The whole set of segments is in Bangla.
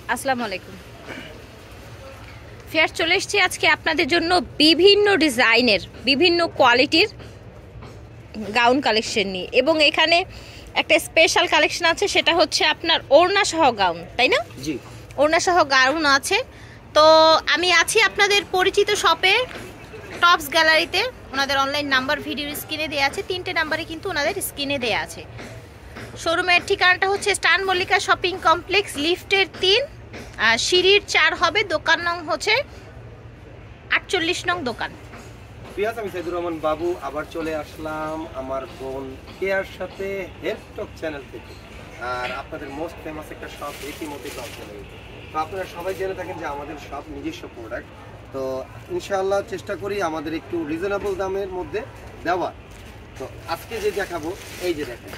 আসসালামু আলাইকুম। ফেয়ার চলে এসেছি আজকে আপনাদের জন্য বিভিন্ন ডিজাইনের বিভিন্ন কোয়ালিটির গাউন কালেকশন নিয়ে, এবং এখানে একটা স্পেশাল কালেকশন আছে, সেটা হচ্ছে আপনার ওড়না সহ গাউন, তাই না? জি, ওড়না সহ গাউন আছে। তো আমি আছি আপনাদের পরিচিত শপে টপস গ্যালারিতে। ওনাদের অনলাইন নাম্বার ভিডিওর স্ক্রিনে দেওয়া আছে, 3টে নাম্বারে কিন্তু ওনাদের স্ক্রিনে দেওয়া আছে। শোরুমের ঠিকানাটা হচ্ছে স্টান মল্লিকা শপিং কমপ্লেক্স, লিফটের 3 আর সিঁড়ির 4 হবে। দোকান নং হচ্ছে 48 নং দোকান। পিয়াস, আমি সাইদুর রহমান বাবু আবার চলে আসলাম আমার বোন কেয়ার সাথে হেলথ টক চ্যানেল থেকে। আর আপনাদের মোস্ট ফেমাস একটা শপ রীতিমতো টপ চ্যানেল। তো আপনারা সবাই জেনে থাকেন যে আমাদের সব নিজস্ব প্রোডাক্ট। তো ইনশাআল্লাহ চেষ্টা করি আমাদের একটু রিজনেবল দামের মধ্যে দেওয়া। তো আজকে যে দেখাবো, এই যে দেখেন,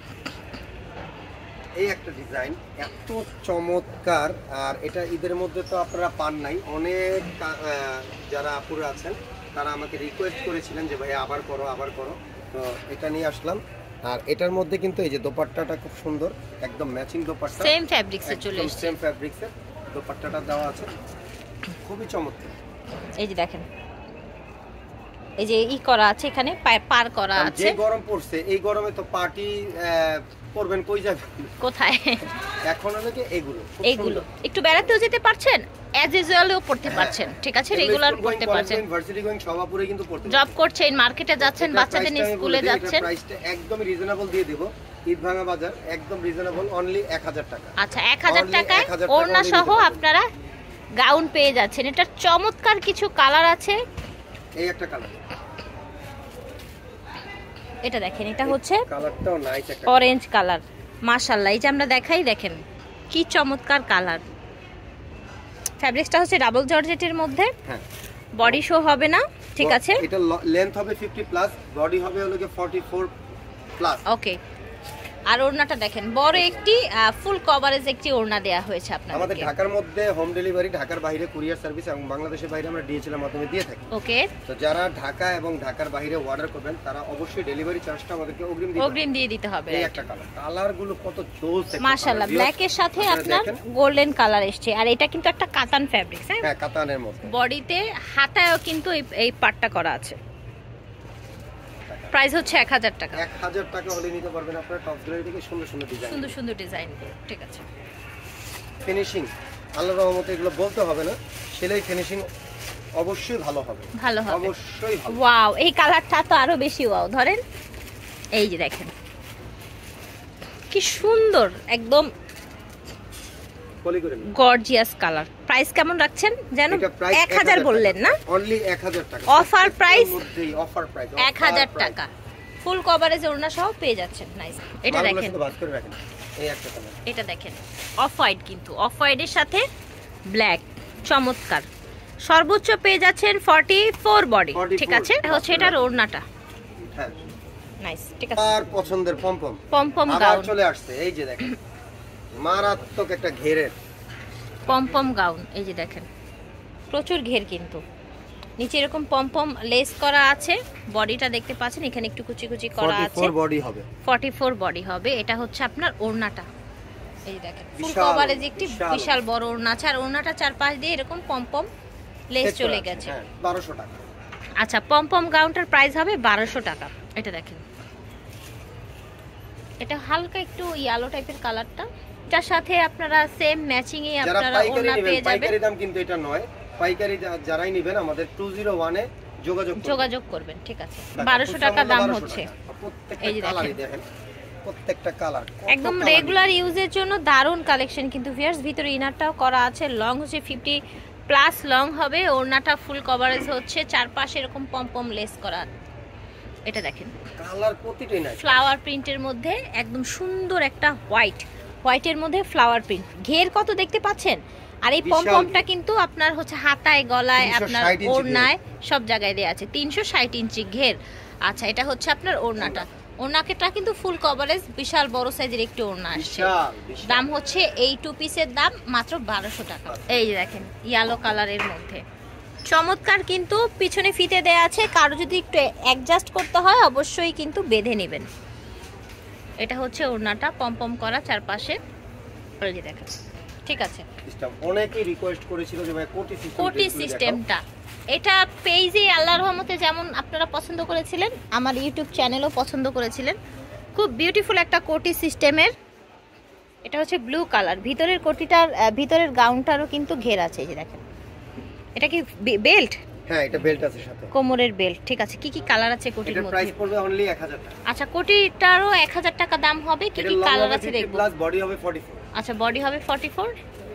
এই একটা ডিজাইন এত চমৎকার। আর এটা ঈদের মধ্যে তো আপনারা পান নাই। অনেক যারা আপুরা আছেন তারা আমাকে রিকোয়েস্ট করেছিলেন যে ভাই আবার করো আবার করো, তো এটা নিয়ে আসলাম। আর এটার মধ্যে কিন্তু এই যে দোপাট্টাটা খুব সুন্দর, একদম ম্যাচিং দোপাট্টা, সেম ফ্যাব্রিক্সে চলে এসেছে। সেম ফ্যাব্রিক্সের দোপাট্টাটা দেওয়া আছে, খুবই চমৎকার। এই যে দেখেন, এই যে ই করা আছে, এখানে পার করা আছে। যে গরম পড়ছে, এই গরমে তো পার্টি করবেন, কই যাবেন, কোথায়? এখন হলো কি এগুলো একটু বেড়াতেও যেতে পারছেন, অ্যাজ ইউজুয়ালও পড়তে পারছেন, ঠিক আছে, রেগুলার পড়তে পারছেন। ইউনিভার্সিটি গোইং সবাপুরে কিন্তু পড়তে জব করছেন, মার্কেটে যাচ্ছেন, বাচ্চাদের নিয়ে স্কুলে যাচ্ছেন। প্রাইসটা একদম রিজনেবল দিয়ে দেব। ঈদভাঙা বাজার একদম রিজনেবল, অনলি 1000 টাকা। আচ্ছা, 1000 টাকায় ওড়না সহ আপনারা গাউন পেয়ে যাচ্ছেন। এটা চমৎকার কিছু কালার আছে। এই একটা কালার, এটা দেখেন, এটা হচ্ছে কালারটাও নাইস একটা অরেঞ্জ কালার। মাশাআল্লাহ, এই যে আমরা দেখাই, দেখেন কি চমৎকার কালার। ফ্যাব্রিক্সটা হচ্ছে ডাবল জর্জেটের মধ্যে। হ্যাঁ, বডি শো হবে না, ঠিক আছে। এটা লেন্থ হবে 50 প্লাস, বডি হবে হলো কি 44 প্লাস। ওকে। আর ওড়নাটা দেখেন, বড় একটি ফুল কভারেজ একটি ওড়না দেয়া হয়েছে আপনাদের। আমাদের ঢাকার মধ্যে হোম ডেলিভারি, ঢাকার বাইরে কুরিয়ার সার্ভিস এবং বাংলাদেশের বাইরে আমরা ডিএচএল এর মাধ্যমে দিয়ে থাকি। ওকে। তো যারা ঢাকা এবং ঢাকার বাইরে অর্ডার করবেন তারা অবশ্যই ডেলিভারি চার্জটা আমাদেরকে অগ্রিম দিয়ে দিতে হবে। এই একটা কালার, কালারগুলো কত জোস! মাশাআল্লাহ, ব্ল্যাক এর সাথে আপনার গোল্ডেন কালার এসেছে। আর এটা কিন্তু একটা কাতান ফ্যাব্রিক্স। হ্যাঁ, কাতানের মধ্যে। বডিতে হাতায়ও কিন্তু এই পাটটা করা আছে। প্রাইস হচ্ছে 1000 টাকা। 1000 টাকা হলে নিতে পারবেন আপনারা টপ গ্যালারি থেকে সুন্দর সুন্দর ডিজাইন, সুন্দর সুন্দর ডিজাইন, ঠিক আছে। ফিনিশিং আল্লাহর রহমতে এগুলো বলতে হবে না, সেলাই ফিনিশিং অবশ্যই ভালো হবে, ভালো হবে, অবশ্যই ভালো। ওয়াও, এই কালারটা তো আরো বেশি ওয়াও। ধরেন, এই যে দেখেন কি সুন্দর, একদম গর্জিয়াস কালার। প্রাইস কেমন রাখছেন যেন? 1000 বললেন না? অনলি 1000 টাকা। অফার প্রাইস, অফার প্রাইস 1000 টাকা। ফুল কভারেজ ওড়না সহ পেয়ে যাচ্ছেন। নাইস। এটা দেখেন, এই একটা কালার, এটা দেখেন অফ হোয়াইট, কিন্তু অফ হোয়াইটের সাথে ব্ল্যাক, চমৎকার। সর্বোচ্চ পেয়ে যাচ্ছেন 44 বডি, ঠিক আছে। হচ্ছে এটার ওড়নাটা। হ্যাঁ, নাইস, ঠিক আছে। আর পছন্দের পমপম পমপম আবার গাউন চলে আসছে। এই যে দেখেন, মারাত্মক একটা ঘেরের পমপম গাউন। এই যে দেখেন, প্রচুর ঘের, কিন্তু নিচে এরকম পমপম লেস করা আছে। বডিটা দেখতে পাচ্ছেন, এখানে একটু কুচি কুচি করা আছে। 44 বডি হবে, 44 বডি হবে। এটা হচ্ছে আপনার ওড়নাটা। এই যে দেখেন, ফুল কভারেজ একটি বিশাল বড় ওড়না আছে। আর ওড়নাটা চারপাশ দিয়ে এরকম পমপম লেস চলে গেছে। 1200 টাকা। আচ্ছা, পমপম গাউনটার প্রাইস হবে 1200 টাকা। এটা দেখেন, এটা হালকা একটু ইয়েলো টাইপের কালারটা। এটার সাথে আপনারা সেম ম্যাচিং এ আপনারা ওড়না পেয়ে যাবেন। পাইকারি দাম কিন্তু এটা নয়, পাইকারি যারাই নেবেন আমাদের 201 এ যোগাযোগ করবেন, ঠিক আছে। 1200 টাকা দাম হচ্ছে। এই যে দেখেন, প্রত্যেকটা কালার একদম রেগুলার ইউজের জন্য দারুণ কালেকশন। কিন্তু ভিউয়ার্স, ভিতরে ইনারটাও করা আছে। লং হচ্ছে 50 প্লাস লং হবে। ওড়নাটা ফুল কভারেজ হচ্ছে, চারপাশে এরকম পমপম লেস করা। এটা দেখেন, কালার প্রতিটাই নাই, ফ্লাওয়ার প্রিন্টের মধ্যে একদম সুন্দর একটা হোয়াইটের মধ্যে ফ্লাওয়ার প্রিন্ট। ঘের কত দেখতে পাচ্ছেন। আর এই পমপমটা কিন্তু আপনার হচ্ছে হাতায়, গলায়, আপনার ওড়নায় সব জায়গায় দেয়া আছে। 360 ইঞ্চি ঘের। আচ্ছা, এটা হচ্ছে আপনার ওড়নাটা। ওড়নাটা কিন্তু ফুল কভারেজ, বিশাল বড় সাইজের একটি ওড়না আসছে। দাম হচ্ছে এই টু পিসের দাম মাত্র 1200 টাকা। এই যে দেখেন, ইয়েলো কালারের মধ্যে চমৎকার, কিন্তু পিছনে ফিতে দেয়া আছে। কারো যদি একটু অ্যাডজাস্ট করতে হয় অবশ্যই কিন্তু বেঁধে নেবেন। এটা হচ্ছে ওড়নাটা, পমপম করা চারপাশে। এই যে দেখেন, ঠিক আছে। সিস্টেম অনেকেই রিকোয়েস্ট করেছিল যে ভাই কোটি সিস্টেমটা, এটা পেজে আল্লাহর রহমতে যেমন আপনারা পছন্দ করেছিলেন, আমার ইউটিউব চ্যানেলও পছন্দ করেছিলেন। খুব বিউটিফুল একটা কোটি সিস্টেমের, এটা হচ্ছে ব্লু কালার। ভিতরের কোটিটার ভিতরের গাউনটারও কিন্তু ঘের আছে, এই যে দেখেন। এটা কি বেল্ট? হ্যাঁ, এটা বেল্ট আছে সাথে, কোমরের বেল্ট। ঠিক আছে, কি কি কালার আছে কোটির মধ্যে? এটার প্রাইস পড়বে অনলি 1000 টাকা। আচ্ছা, কোটিটারও 1000 টাকা দাম হবে। কি কি কালার আছে দেখব। প্লাস বডি হবে 44। আচ্ছা, বডি হবে 44,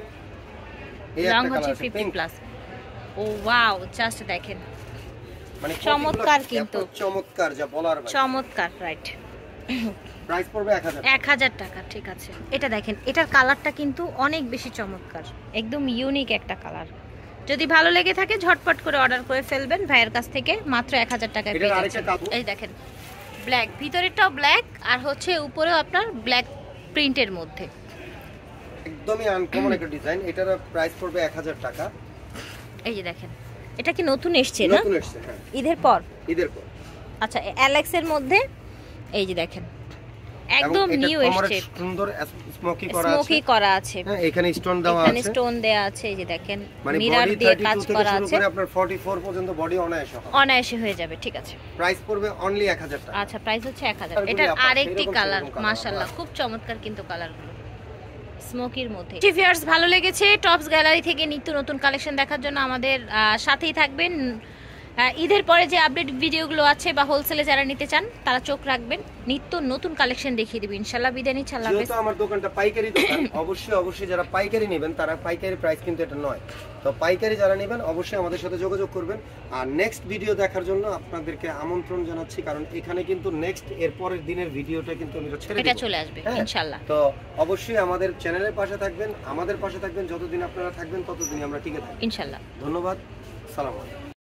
এই লং একটা হচ্ছে কালার 50 প্লাস। ও ওয়াও, জাস্ট দেখেন, মানে চমৎকার, কিন্তু চমৎকার, যা বলার বাইরে, চমৎকার, রাইট। প্রাইস পড়বে 1000 টাকা। ঠিক আছে, এটা দেখেন, এটার কালারটা কিন্তু অনেক বেশি চমৎকার, একদম ইউনিক একটা কালার। যদি ভালো লেগে থাকে ঝটপট করে অর্ডার করে ফেলবেন ভাইয়ের কাছ থেকে, মাত্র 1000 টাকায় পেয়ে যাচ্ছেন। এই দেখেন, ব্ল্যাক, ভিতরেরটাও ব্ল্যাক, আর হচ্ছে উপরেও আপনার ব্ল্যাক প্রিন্টের মধ্যে, একদমই আনকমন একটা ডিজাইন। এটার প্রাইস পড়বে 1000 টাকা। এই যে দেখেন, এটা কি নতুন এসেছে না? নতুন এসেছে, হ্যাঁ, ঈদের পর। আচ্ছা, অ্যালেক্স এর মধ্যে, এই যে দেখেন, একদম নিউ এসেছে, সুন্দর স্মোকি করা আছে। হ্যাঁ, এখানে স্টোন দেওয়া আছে, এখানে স্টোন দেওয়া আছে, এই যে দেখেন, মিরর দিয়ে কাজ করা আছে। আপনার 44 পর্যন্ত বডি অনায়াসে হয়ে যাবে। ঠিক আছে, প্রাইস পড়বে অনলি 1000 টাকা। আচ্ছা, প্রাইস হচ্ছে 1000। এটার আরেকটি কালার, মাশাআল্লাহ, খুব চমৎকার কিন্তু কালারগুলো, স্মোকির মধ্যে। ভিউয়ার্স, ভালো লেগেছে? টপস গ্যালারি থেকে নিত্য নতুন কালেকশন দেখার জন্য আমাদের সাথেই থাকবেন। ঈদের পরে যে আপডেট ভিডিওগুলো আছে বা হোলসেলে যারা নিতে চান তারা চোখ রাখবেন, নিত্য নতুন কালেকশন দেখিয়ে দেব ইনশাআল্লাহ। বিদায় নিচ্ছি, আল্লাহ হাফেজ। যেহেতু আমার দোকানটা পাইকারি দোকান, অবশ্যই যারা পাইকারি নেবেন তারা পাইকারি প্রাইস কিন্তু এটা নয়। তো পাইকারি যারা নেবেন অবশ্যই আমাদের সাথে যোগাযোগ করবেন। আর নেক্সট ভিডিও দেখার জন্য আপনাদেরকে আমন্ত্রণ জানাচ্ছি, কারণ এখানে কিন্তু নেক্সট এর পরের দিনের ভিডিওটা কিন্তু আমি ছেড়ে দেব, এটা চলে আসবে ইনশাআল্লাহ। তো অবশ্যই আমাদের চ্যানেলের পাশে থাকবেন, আমাদের পাশে থাকবেন। যতদিন আপনারা থাকবেন ততদিন আমরা টিকে থাকব ইনশাআল্লাহ। ধন্যবাদ, সালাম আলাইকুম।